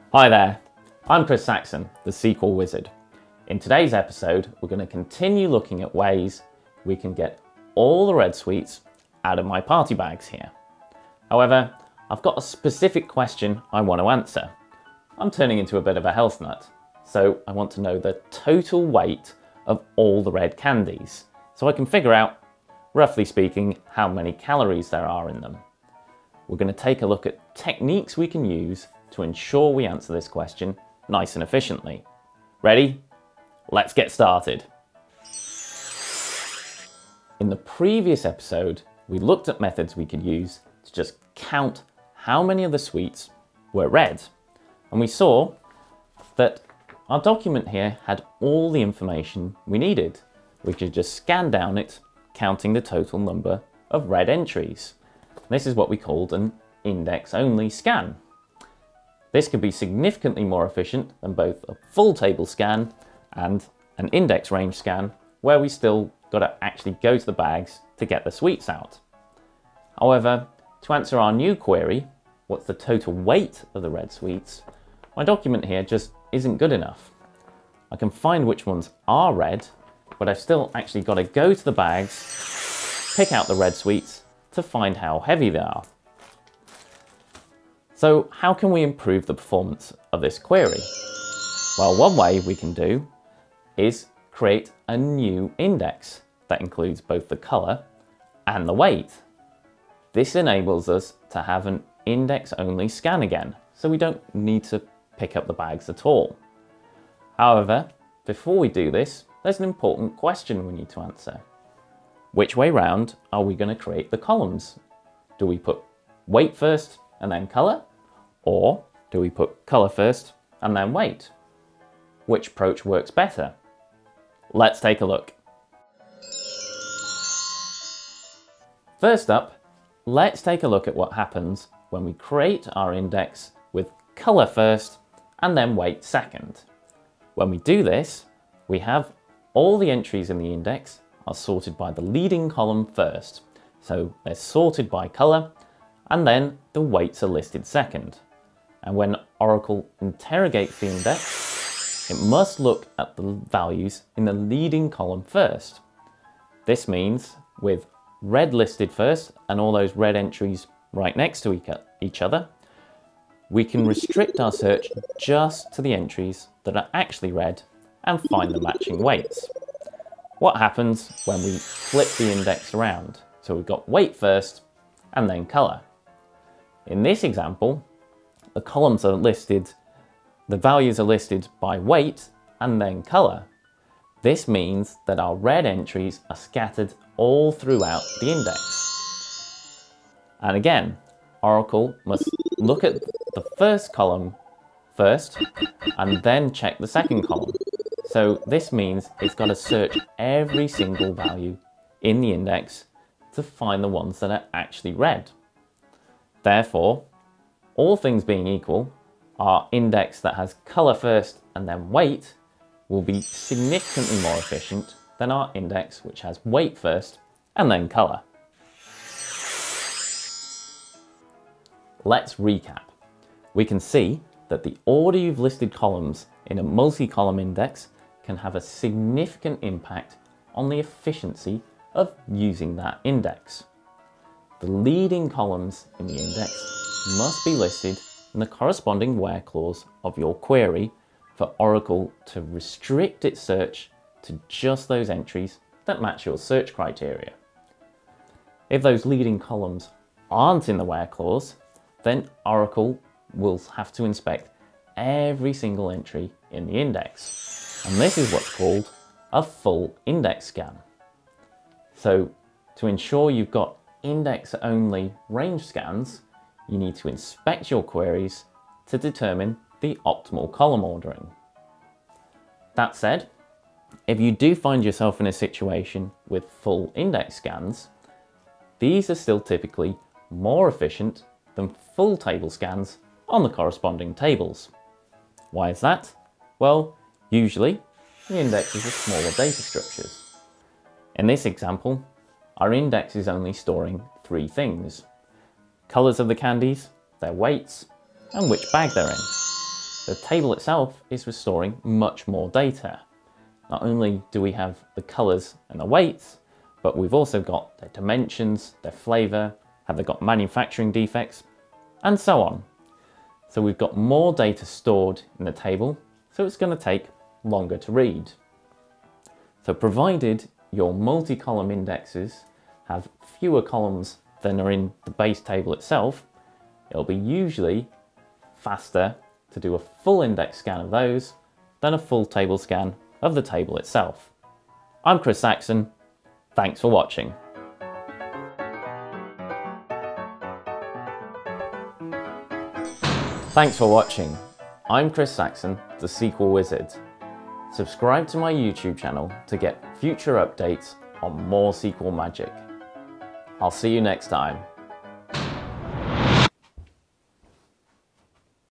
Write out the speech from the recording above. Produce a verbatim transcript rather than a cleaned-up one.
Hi there, I'm Chris Saxon, the S Q L Wizard. In today's episode, we're going to continue looking at ways we can get all the red sweets out of my party bags here. However, I've got a specific question I want to answer. I'm turning into a bit of a health nut, so I want to know the total weight of all the red candies, so I can figure out, roughly speaking, how many calories there are in them. We're going to take a look at techniques we can use to ensure we answer this question nice and efficiently. Ready? Let's get started. In the previous episode, we looked at methods we could use to just count how many of the sweets were red. And we saw that our document here had all the information we needed. We could just scan down it, counting the total number of red entries. This is what we called an index-only scan. This could be significantly more efficient than both a full table scan and an index range scan, where we still got to actually go to the bags to get the sweets out. However, to answer our new query, what's the total weight of the red sweets, my document here just isn't good enough. I can find which ones are red, but I've still actually got to go to the bags, pick out the red sweets to find how heavy they are. So how can we improve the performance of this query? Well, one way we can do is create a new index that includes both the color and the weight. This enables us to have an index-only scan again, so we don't need to pick up the bags at all. However, before we do this, there's an important question we need to answer. Which way round are we going to create the columns? Do we put weight first and then color? Or do we put color first and then weight? Which approach works better? Let's take a look. First up, let's take a look at what happens when we create our index with color first and then weight second. When we do this, we have all the entries in the index are sorted by the leading column first. So they're sorted by color, and then the weights are listed second. And when Oracle interrogates the index, it must look at the values in the leading column first. This means with red listed first and all those red entries right next to each other, we can restrict our search just to the entries that are actually red and find the matching weights. What happens when we flip the index around? So we've got weight first and then color. In this example, the columns are listed, the values are listed by weight and then color. This means that our red entries are scattered all throughout the index. And again, Oracle must look at the first column first and then check the second column. So this means it's got to search every single value in the index to find the ones that are actually red. Therefore, all things being equal, our index that has color first and then weight will be significantly more efficient than our index which has weight first and then color. Let's recap. We can see that the order you've listed columns in a multi-column index can have a significant impact on the efficiency of using that index. The leading columns in the index must be listed in the corresponding where clause of your query for Oracle to restrict its search to just those entries that match your search criteria. If those leading columns aren't in the where clause, then Oracle will have to inspect every single entry in the index. And this is what's called a full index scan. So to ensure you've got index-only range scans, you need to inspect your queries to determine the optimal column ordering. That said, if you do find yourself in a situation with full index scans, these are still typically more efficient than full table scans on the corresponding tables. Why is that? Well, usually the indexes are smaller data structures. In this example, our index is only storing three things: colors of the candies, their weights, and which bag they're in. the table itself is restoring much more data. Not only do we have the colours and the weights, but we've also got their dimensions, their flavour, have they got manufacturing defects, and so on. So we've got more data stored in the table, so it's going to take longer to read. So provided your multi-column indexes have fewer columns than are in the base table itself, it'll be usually faster to do a full index scan of those than a full table scan of the table itself. I'm Chris Saxon, thanks for watching. Thanks for watching. I'm Chris Saxon, the S Q L Wizard. Subscribe to my YouTube channel to get future updates on more S Q L magic. I'll see you next time.